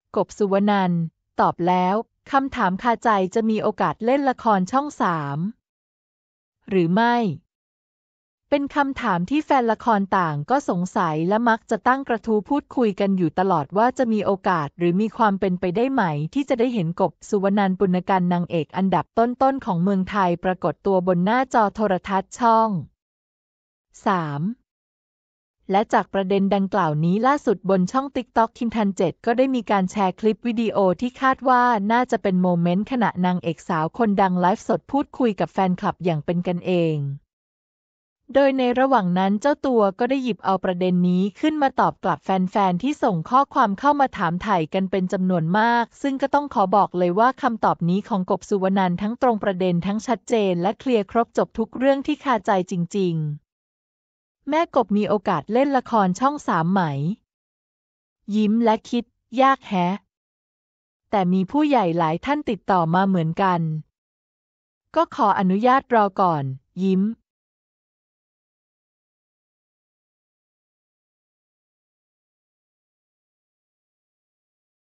กบสุวรรณตอบแล้วคำถามคาใจจะมีโอกาสเล่นละครช่อง3หรือไม่เป็นคำถามที่แฟนละครต่างก็สงสัยและมักจะตั้งกระทู้พูดคุยกันอยู่ตลอดว่าจะมีโอกาสหรือมีความเป็นไปได้ไหมที่จะได้เห็นกบสุวรรณปุณกันนางเอกอันดับต้นๆของเมืองไทยปรากฏตัวบนหน้าจอโทรทัศน์ช่อง3และจากประเด็นดังกล่าวนี้ล่าสุดบนช่อง TikTok คิมทัน7ก็ได้มีการแชร์คลิปวิดีโอที่คาดว่าน่าจะเป็นโมเมนต์ขณะนางเอกสาวคนดังไลฟ์สดพูดคุยกับแฟนคลับอย่างเป็นกันเองโดยในระหว่างนั้นเจ้าตัวก็ได้หยิบเอาประเด็นนี้ขึ้นมาตอบกลับแฟนๆที่ส่งข้อความเข้ามาถามไถ่กันเป็นจำนวนมากซึ่งก็ต้องขอบอกเลยว่าคำตอบนี้ของกบสุวรรณทั้งตรงประเด็นทั้งชัดเจนและเคลียร์ครบจบทุกเรื่องที่คาใจจริงๆแม่กบมีโอกาสเล่นละครช่อง3ไหมยิ้มและคิดยากแฮะแต่มีผู้ใหญ่หลายท่านติดต่อมาเหมือนกันก็ขออนุญาตรอก่อนยิ้ม